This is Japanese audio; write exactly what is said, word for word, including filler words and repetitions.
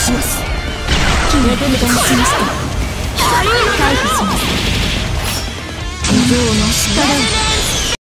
します。 気が出るしました。回避します。無情の力を